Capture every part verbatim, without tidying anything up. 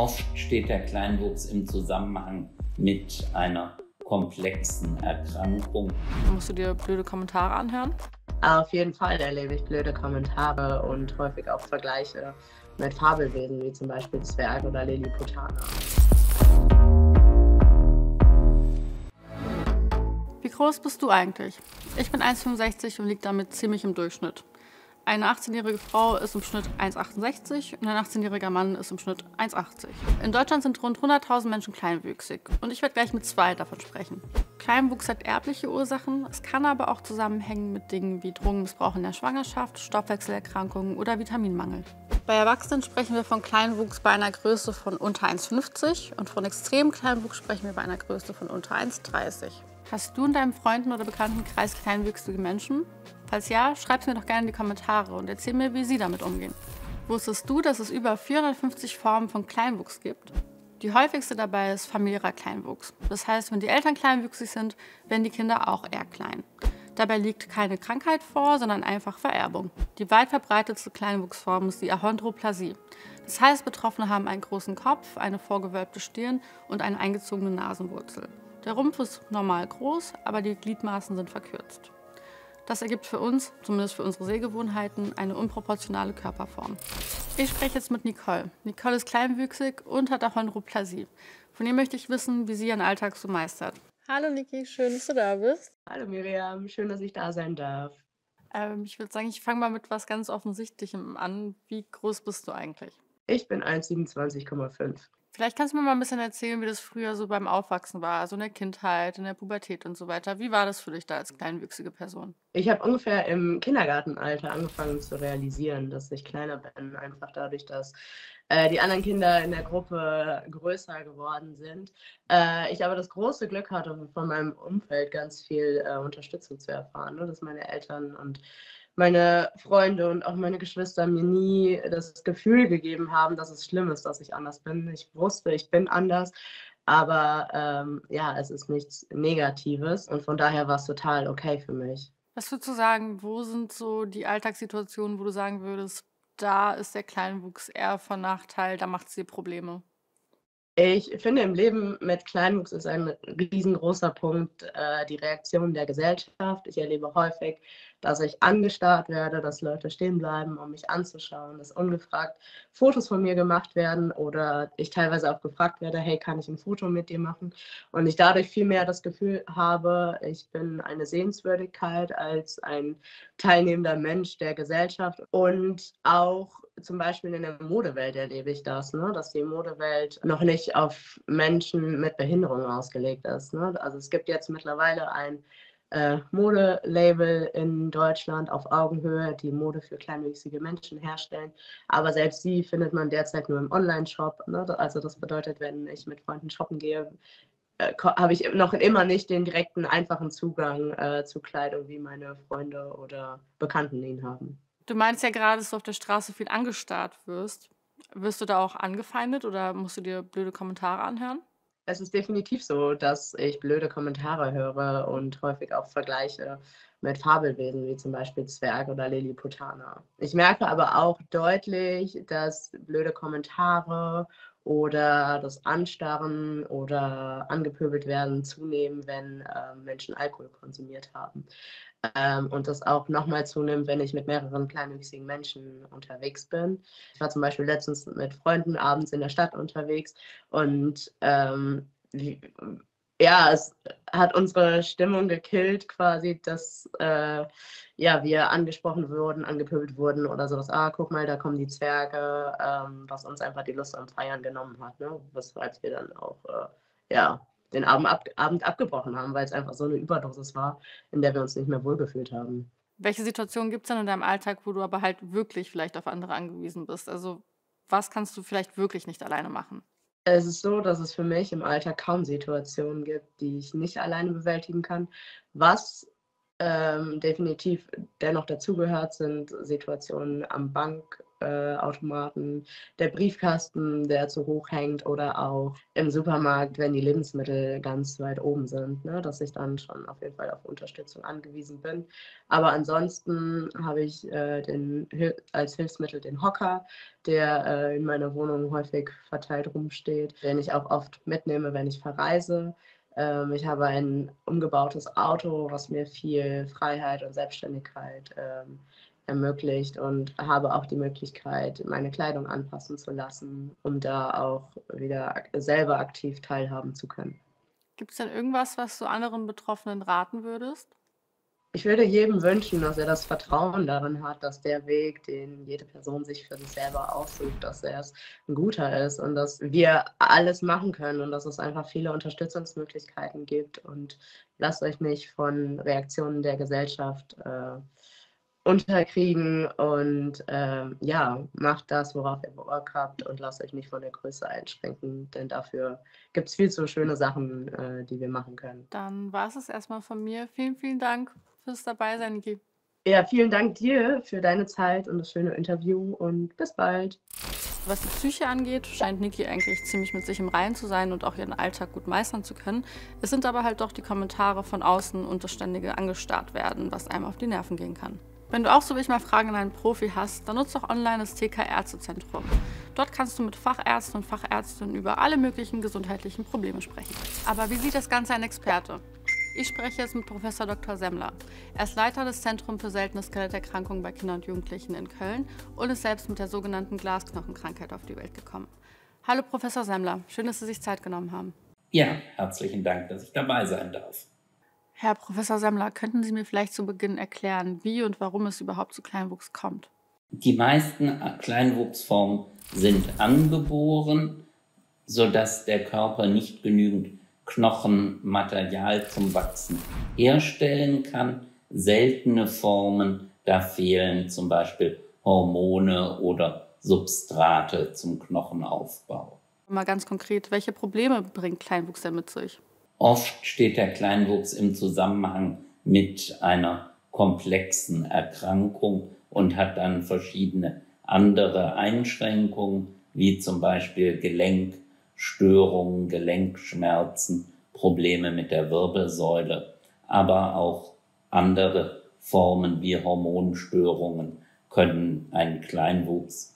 Oft steht der Kleinwuchs im Zusammenhang mit einer komplexen Erkrankung. Musst du dir blöde Kommentare anhören? Auf jeden Fall erlebe ich blöde Kommentare und häufig auch Vergleiche mit Fabelwesen, wie zum Beispiel Zwerg oder Lilliputaner. Wie groß bist du eigentlich? Ich bin eins Komma fünfundsechzig und liege damit ziemlich im Durchschnitt. Eine achtzehnjährige Frau ist im Schnitt eins Komma achtundsechzig und ein achtzehnjähriger Mann ist im Schnitt eins Komma achtzig. In Deutschland sind rund hunderttausend Menschen kleinwüchsig und ich werde gleich mit zwei davon sprechen. Kleinwuchs hat erbliche Ursachen, es kann aber auch zusammenhängen mit Dingen wie Drogenmissbrauch in der Schwangerschaft, Stoffwechselerkrankungen oder Vitaminmangel. Bei Erwachsenen sprechen wir von Kleinwuchs bei einer Größe von unter eins Komma fünfzig und von extremem Kleinwuchs sprechen wir bei einer Größe von unter eins Komma dreißig. Hast du in deinem Freunden- oder Bekanntenkreis kleinwüchsige Menschen? Falls ja, schreib es mir doch gerne in die Kommentare und erzähl mir, wie sie damit umgehen. Wusstest du, dass es über vierhundertfünfzig Formen von Kleinwuchs gibt? Die häufigste dabei ist familiärer Kleinwuchs. Das heißt, wenn die Eltern kleinwüchsig sind, werden die Kinder auch eher klein. Dabei liegt keine Krankheit vor, sondern einfach Vererbung. Die weit verbreitetste Kleinwuchsform ist die Achondroplasie. Das heißt, Betroffene haben einen großen Kopf, eine vorgewölbte Stirn und eine eingezogene Nasenwurzel. Der Rumpf ist normal groß, aber die Gliedmaßen sind verkürzt. Das ergibt für uns, zumindest für unsere Sehgewohnheiten, eine unproportionale Körperform. Ich spreche jetzt mit Nicole. Nicole ist kleinwüchsig und hat Achondroplasie. Von ihr möchte ich wissen, wie sie ihren Alltag so meistert. Hallo Niki, schön, dass du da bist. Hallo Miriam, schön, dass ich da sein darf. Ähm, ich würde sagen, ich fange mal mit was ganz Offensichtlichem an. Wie groß bist du eigentlich? Ich bin eins Komma siebenundzwanzig Komma fünf. Vielleicht kannst du mir mal ein bisschen erzählen, wie das früher so beim Aufwachsen war, also in der Kindheit, in der Pubertät und so weiter. Wie war das für dich da als kleinwüchsige Person? Ich habe ungefähr im Kindergartenalter angefangen zu realisieren, dass ich kleiner bin, einfach dadurch, dass äh, die anderen Kinder in der Gruppe größer geworden sind. Äh, ich aber das große Glück hatte, von meinem Umfeld ganz viel äh, Unterstützung zu erfahren, ne? Dass meine Eltern und meine Freunde und auch meine Geschwister mir nie das Gefühl gegeben haben, dass es schlimm ist, dass ich anders bin. Ich wusste, ich bin anders, aber ähm, ja, es ist nichts Negatives und von daher war es total okay für mich. Was würdest du sagen, wo sind so die Alltagssituationen, wo du sagen würdest, da ist der Kleinwuchs eher von Nachteil, da macht es dir Probleme? Ich finde, im Leben mit Kleinwuchs ist ein riesengroßer Punkt äh, die Reaktion der Gesellschaft. Ich erlebe häufig, dass ich angestarrt werde, dass Leute stehen bleiben, um mich anzuschauen, dass ungefragt Fotos von mir gemacht werden oder ich teilweise auch gefragt werde, hey, kann ich ein Foto mit dir machen? Und ich dadurch viel mehr das Gefühl habe, ich bin eine Sehenswürdigkeit als ein teilnehmender Mensch der Gesellschaft. Und auch zum Beispiel in der Modewelt erlebe ich das, ne? Dass die Modewelt noch nicht auf Menschen mit Behinderung ausgelegt ist. Ne? Also es gibt jetzt mittlerweile ein äh, Modelabel in Deutschland auf Augenhöhe, die Mode für kleinwüchsige Menschen herstellen. Aber selbst sie findet man derzeit nur im Online-Shop. Ne? Also das bedeutet, wenn ich mit Freunden shoppen gehe, äh, habe ich noch immer nicht den direkten, einfachen Zugang äh, zu Kleidung, wie meine Freunde oder Bekannten ihn haben. Du meinst ja gerade, dass du auf der Straße viel angestarrt wirst. Wirst du da auch angefeindet oder musst du dir blöde Kommentare anhören? Es ist definitiv so, dass ich blöde Kommentare höre und häufig auch Vergleiche mit Fabelwesen, wie zum Beispiel Zwerg oder Lilliputaner. Ich merke aber auch deutlich, dass blöde Kommentare oder das Anstarren oder angepöbelt werden zunehmen, wenn äh, Menschen Alkohol konsumiert haben. Ähm, und das auch nochmal zunimmt, wenn ich mit mehreren kleinwüchsigen Menschen unterwegs bin. Ich war zum Beispiel letztens mit Freunden abends in der Stadt unterwegs und ähm, wie, ja, es hat unsere Stimmung gekillt quasi, dass äh, ja, wir angesprochen wurden, angepöbelt wurden oder sowas. Ah, guck mal, da kommen die Zwerge, ähm, was uns einfach die Lust am Feiern genommen hat, ne? Weshalb wir dann auch äh, ja, den Abend, ab, Abend abgebrochen haben, weil es einfach so eine Überdosis war, in der wir uns nicht mehr wohlgefühlt haben. Welche Situationen gibt es denn in deinem Alltag, wo du aber halt wirklich vielleicht auf andere angewiesen bist? Also was kannst du vielleicht wirklich nicht alleine machen? Es ist so, dass es für mich im Alltag kaum Situationen gibt, die ich nicht alleine bewältigen kann. Was ähm, definitiv dennoch dazugehört, sind Situationen am Bank, Getränkeautomaten, der Briefkasten, der zu hoch hängt oder auch im Supermarkt, wenn die Lebensmittel ganz weit oben sind, ne, dass ich dann schon auf jeden Fall auf Unterstützung angewiesen bin. Aber ansonsten habe ich äh, den, als Hilfsmittel den Hocker, der äh, in meiner Wohnung häufig verteilt rumsteht, den ich auch oft mitnehme, wenn ich verreise. Ähm, ich habe ein umgebautes Auto, was mir viel Freiheit und Selbstständigkeit ähm, ermöglicht, und habe auch die Möglichkeit, meine Kleidung anpassen zu lassen, um da auch wieder ak- selber aktiv teilhaben zu können. Gibt es denn irgendwas, was du anderen Betroffenen raten würdest? Ich würde jedem wünschen, dass er das Vertrauen darin hat, dass der Weg, den jede Person sich für sich selber aussucht, dass er es ein guter ist und dass wir alles machen können und dass es einfach viele Unterstützungsmöglichkeiten gibt. Und lasst euch nicht von Reaktionen der Gesellschaft äh, unterkriegen, und ähm, ja, macht das, worauf ihr Bock habt, und lasst euch nicht von der Größe einschränken, denn dafür gibt es viel zu schöne Sachen, äh, die wir machen können. Dann war es es erstmal von mir. Vielen, vielen Dank fürs Dabeisein, Niki. Ja, vielen Dank dir für deine Zeit und das schöne Interview, und bis bald. Was die Psyche angeht, scheint Niki eigentlich ziemlich mit sich im Reinen zu sein und auch ihren Alltag gut meistern zu können. Es sind aber halt doch die Kommentare von außen und das ständige angestarrt werden, was einem auf die Nerven gehen kann. Wenn du auch so wie ich mal Fragen an einen Profi hast, dann nutzt doch online das T K-Ärztezentrum. Dort kannst du mit Fachärzten und Fachärztinnen über alle möglichen gesundheitlichen Probleme sprechen. Aber wie sieht das Ganze ein Experte? Ich spreche jetzt mit Professor Doktor Semmler. Er ist Leiter des Zentrums für seltene Skeletterkrankungen bei Kindern und Jugendlichen in Köln und ist selbst mit der sogenannten Glasknochenkrankheit auf die Welt gekommen. Hallo Professor Semmler, schön, dass Sie sich Zeit genommen haben. Ja, herzlichen Dank, dass ich dabei sein darf. Herr Professor Semmler, könnten Sie mir vielleicht zu Beginn erklären, wie und warum es überhaupt zu Kleinwuchs kommt? Die meisten Kleinwuchsformen sind angeboren, sodass der Körper nicht genügend Knochenmaterial zum Wachsen herstellen kann. Seltene Formen, da fehlen zum Beispiel Hormone oder Substrate zum Knochenaufbau. Mal ganz konkret, welche Probleme bringt Kleinwuchs denn mit sich? Oft steht der Kleinwuchs im Zusammenhang mit einer komplexen Erkrankung und hat dann verschiedene andere Einschränkungen, wie zum Beispiel Gelenkstörungen, Gelenkschmerzen, Probleme mit der Wirbelsäule, aber auch andere Formen wie Hormonstörungen können einen Kleinwuchs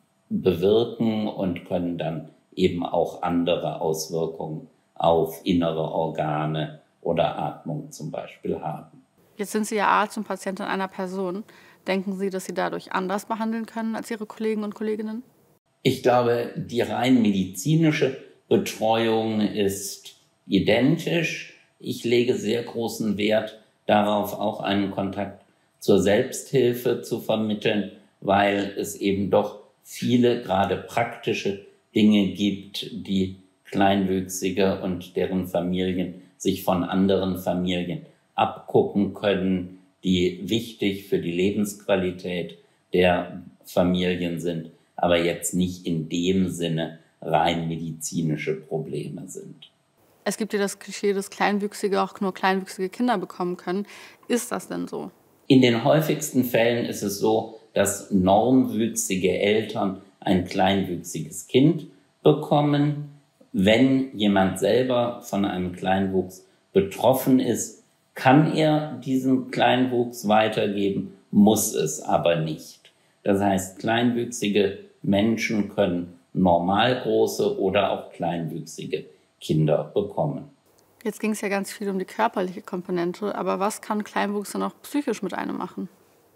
bewirken und können dann eben auch andere Auswirkungen auf innere Organe oder Atmung zum Beispiel haben. Jetzt sind Sie ja Arzt und Patientin einer Person. Denken Sie, dass Sie dadurch anders behandeln können als Ihre Kollegen und Kolleginnen? Ich glaube, die rein medizinische Betreuung ist identisch. Ich lege sehr großen Wert darauf, auch einen Kontakt zur Selbsthilfe zu vermitteln, weil es eben doch viele, gerade praktische Dinge gibt, die Kleinwüchsige und deren Familien sich von anderen Familien abgucken können, die wichtig für die Lebensqualität der Familien sind, aber jetzt nicht in dem Sinne rein medizinische Probleme sind. Es gibt ja das Klischee, dass Kleinwüchsige auch nur kleinwüchsige Kinder bekommen können. Ist das denn so? In den häufigsten Fällen ist es so, dass normwüchsige Eltern ein kleinwüchsiges Kind bekommen. Wenn jemand selber von einem Kleinwuchs betroffen ist, kann er diesen Kleinwuchs weitergeben, muss es aber nicht. Das heißt, kleinwüchsige Menschen können normal große oder auch kleinwüchsige Kinder bekommen. Jetzt ging es ja ganz viel um die körperliche Komponente, aber was kann Kleinwuchs dann auch psychisch mit einem machen?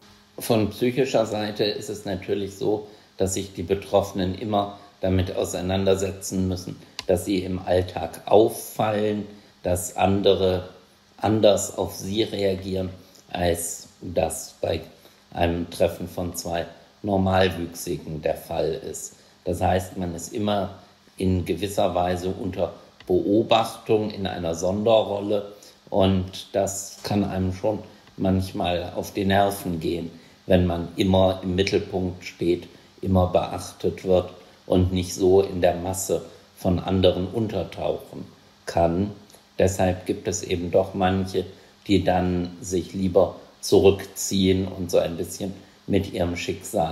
Von psychischer Seite ist es natürlich so, dass sich die Betroffenen immer damit auseinandersetzen müssen, dass sie im Alltag auffallen, dass andere anders auf sie reagieren, als das bei einem Treffen von zwei Normalwüchsigen der Fall ist. Das heißt, man ist immer in gewisser Weise unter Beobachtung in einer Sonderrolle, und das kann einem schon manchmal auf die Nerven gehen, wenn man immer im Mittelpunkt steht, immer beachtet wird und nicht so in der Masse von anderen untertauchen kann. Deshalb gibt es eben doch manche, die dann sich lieber zurückziehen und so ein bisschen mit ihrem Schicksal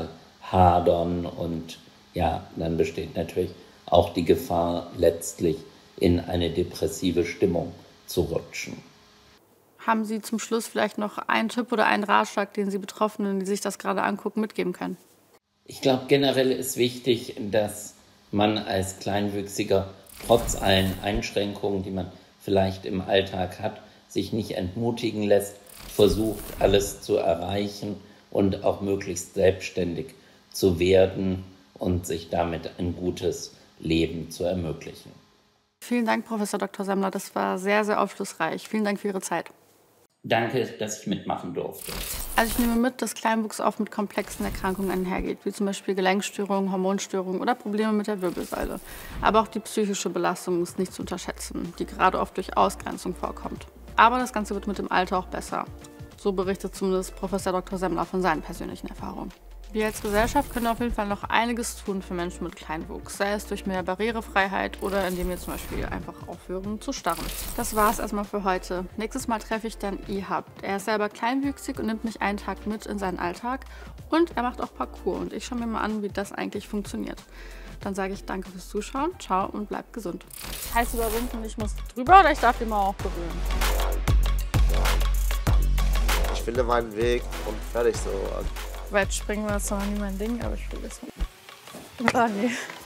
hadern und ja, dann besteht natürlich auch die Gefahr, letztlich in eine depressive Stimmung zu rutschen. Haben Sie zum Schluss vielleicht noch einen Tipp oder einen Ratschlag, den Sie Betroffenen, die sich das gerade angucken, mitgeben können? Ich glaube, generell ist wichtig, dass man als Kleinwüchsiger trotz allen Einschränkungen, die man vielleicht im Alltag hat, sich nicht entmutigen lässt, versucht, alles zu erreichen und auch möglichst selbstständig zu werden und sich damit ein gutes Leben zu ermöglichen. Vielen Dank, Professor Doktor Semmler. Das war sehr, sehr aufschlussreich. Vielen Dank für Ihre Zeit. Danke, dass ich mitmachen durfte. Also ich nehme mit, dass Kleinwuchs oft mit komplexen Erkrankungen einhergeht, wie zum Beispiel Gelenkstörungen, Hormonstörungen oder Probleme mit der Wirbelsäule. Aber auch die psychische Belastung ist nicht zu unterschätzen, die gerade oft durch Ausgrenzung vorkommt. Aber das Ganze wird mit dem Alter auch besser. So berichtet zumindest Professor Doktor Semmler von seinen persönlichen Erfahrungen. Wir als Gesellschaft können auf jeden Fall noch einiges tun für Menschen mit Kleinwuchs, sei es durch mehr Barrierefreiheit oder indem wir zum Beispiel einfach aufhören zu starren. Das war es erstmal für heute. Nächstes Mal treffe ich dann Ihab. Er ist selber kleinwüchsig und nimmt mich einen Tag mit in seinen Alltag und er macht auch Parkour und ich schaue mir mal an, wie das eigentlich funktioniert. Dann sage ich danke fürs Zuschauen, ciao und bleibt gesund. Heißt überwinden, ich muss drüber oder ich darf den mal auch berühren? Ich finde meinen Weg und fertig so. Weitspringen war zwar nie mein Ding, aber ich will das nicht. Oh, nee.